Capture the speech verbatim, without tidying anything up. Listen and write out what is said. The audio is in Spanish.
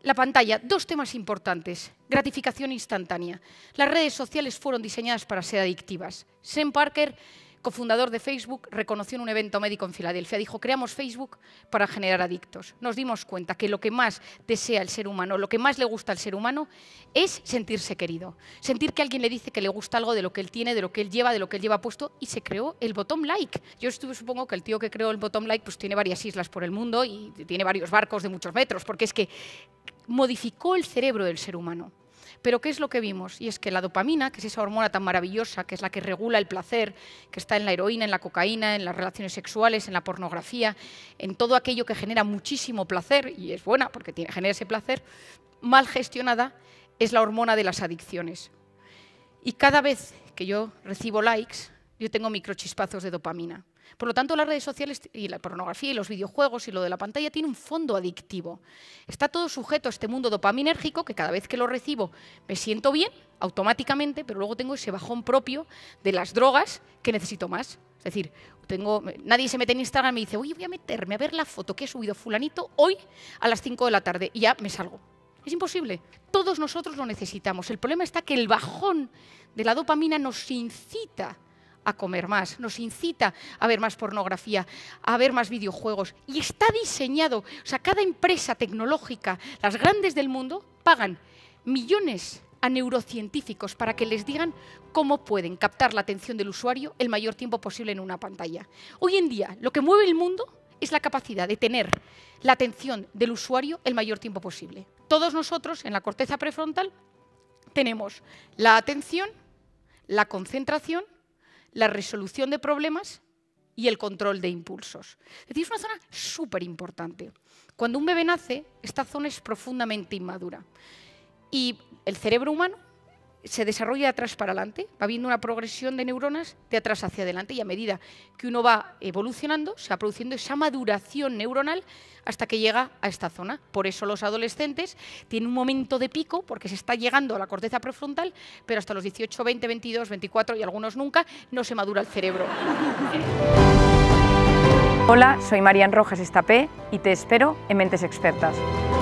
La pantalla, dos temas importantes. Gratificación instantánea. Las redes sociales fueron diseñadas para ser adictivas. Sam Parker, cofundador de Facebook, reconoció en un evento médico en Filadelfia, dijo, creamos Facebook para generar adictos. Nos dimos cuenta que lo que más desea el ser humano, lo que más le gusta al ser humano, es sentirse querido. Sentir que alguien le dice que le gusta algo de lo que él tiene, de lo que él lleva, de lo que él lleva puesto, y se creó el bottom like. Yo estuve, supongo que el tío que creó el bottom like pues tiene varias islas por el mundo y tiene varios barcos de muchos metros, porque es que modificó el cerebro del ser humano. Pero ¿qué es lo que vimos? Y es que la dopamina, que es esa hormona tan maravillosa, que es la que regula el placer, que está en la heroína, en la cocaína, en las relaciones sexuales, en la pornografía, en todo aquello que genera muchísimo placer, y es buena porque tiene, genera ese placer, mal gestionada, es la hormona de las adicciones. Y cada vez que yo recibo likes, yo tengo microchispazos de dopamina. Por lo tanto, las redes sociales y la pornografía y los videojuegos y lo de la pantalla tiene un fondo adictivo. Está todo sujeto a este mundo dopaminérgico que cada vez que lo recibo me siento bien automáticamente, pero luego tengo ese bajón propio de las drogas que necesito más. Es decir, tengo, nadie se mete en Instagram y dice, oye, voy a meterme a ver la foto que he subido fulanito hoy a las cinco de la tarde y ya me salgo. Es imposible. Todos nosotros lo necesitamos. El problema está que el bajón de la dopamina nos incita a comer más, nos incita a ver más pornografía, a ver más videojuegos. Y está diseñado, o sea, cada empresa tecnológica, las grandes del mundo, pagan millones a neurocientíficos para que les digan cómo pueden captar la atención del usuario el mayor tiempo posible en una pantalla. Hoy en día, lo que mueve el mundo es la capacidad de tener la atención del usuario el mayor tiempo posible. Todos nosotros, en la corteza prefrontal, tenemos la atención, la concentración, la resolución de problemas y el control de impulsos. Es decir, es una zona súper importante. Cuando un bebé nace, esta zona es profundamente inmadura. Y el cerebro humano se desarrolla de atrás para adelante, va viendo una progresión de neuronas de atrás hacia adelante y a medida que uno va evolucionando, se va produciendo esa maduración neuronal hasta que llega a esta zona. Por eso los adolescentes tienen un momento de pico porque se está llegando a la corteza prefrontal, pero hasta los dieciocho, veinte, veintidós, veinticuatro y algunos nunca, no se madura el cerebro. Hola, soy Marian Rojas Estapé y te espero en Mentes Expertas.